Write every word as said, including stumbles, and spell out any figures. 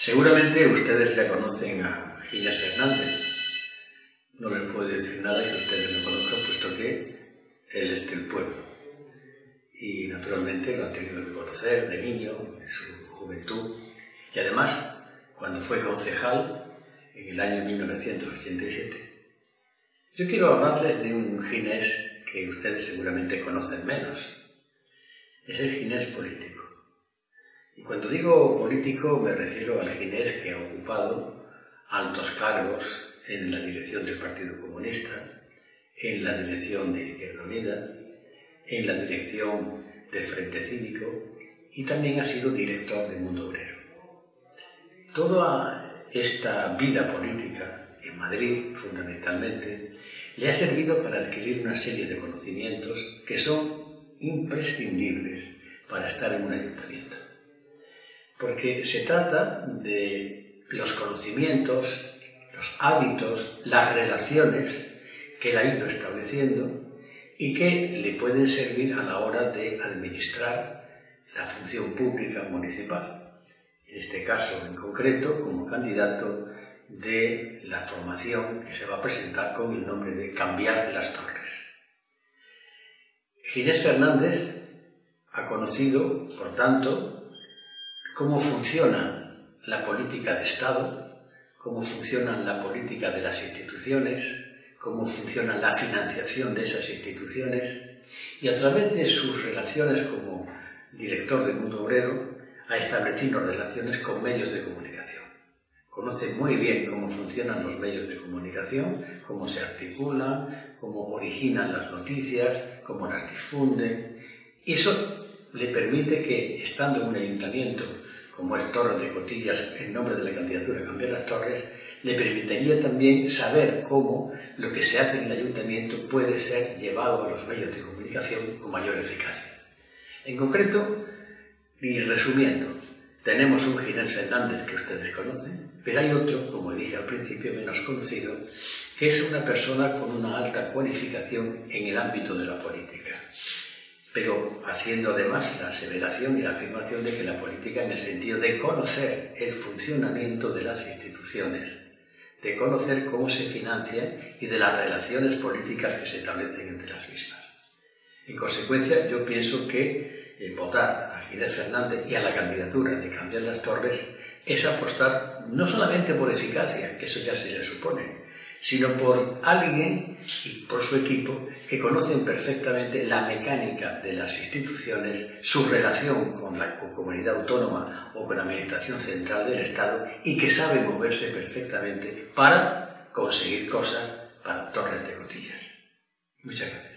Seguramente ustedes ya conocen a Ginés Fernández. No les puedo decir nada que ustedes no conozcan, puesto que él es del pueblo. Y naturalmente lo han tenido que conocer de niño, en su juventud. Y además, cuando fue concejal, en el año mil novecientos ochenta y siete. Yo quiero hablarles de un Ginés que ustedes seguramente conocen menos. Es el Ginés político. Y cuando digo político me refiero al Ginés que ha ocupado altos cargos en la dirección del Partido Comunista, en la dirección de Izquierda Unida, en la dirección del Frente Cívico y también ha sido director del Mundo Obrero. Toda esta vida política en Madrid, fundamentalmente, le ha servido para adquirir una serie de conocimientos que son imprescindibles para estar en un ayuntamiento. Porque se trata de los conocimientos, los hábitos, las relaciones que él ha ido estableciendo y que le pueden servir a la hora de administrar la función pública municipal. En este caso en concreto, como candidato de la formación que se va a presentar con el nombre de Cambiar las Torres. Ginés Fernández ha conocido, por tanto, cómo funciona la política de Estado, cómo funciona la política de las instituciones, cómo funciona la financiación de esas instituciones, y a través de sus relaciones como director del Mundo Obrero ha establecido relaciones con medios de comunicación. Conoce muy bien cómo funcionan los medios de comunicación, cómo se articulan, cómo originan las noticias, cómo las difunden. Eso le permite que, estando en un ayuntamiento como es Torres de Cotillas, en nombre de la candidatura a Cambiar las Torres, le permitiría también saber cómo lo que se hace en el ayuntamiento puede ser llevado a los medios de comunicación con mayor eficacia. En concreto, y resumiendo, tenemos un Ginés Fernández que ustedes conocen, pero hay otro, como dije al principio, menos conocido, que es una persona con una alta cualificación en el ámbito de la política, pero haciendo además la aseveración y la afirmación de que la política en el sentido de conocer el funcionamiento de las instituciones, de conocer cómo se financia y de las relaciones políticas que se establecen entre las mismas. En consecuencia, yo pienso que eh, votar a Ginés Fernández y a la candidatura de Cambiar las Torres es apostar no solamente por eficacia, que eso ya se le supone, sino por alguien y por su equipo que conocen perfectamente la mecánica de las instituciones, su relación con la comunidad autónoma o con la administración central del Estado y que saben moverse perfectamente para conseguir cosas para Torres de Cotillas. Muchas gracias.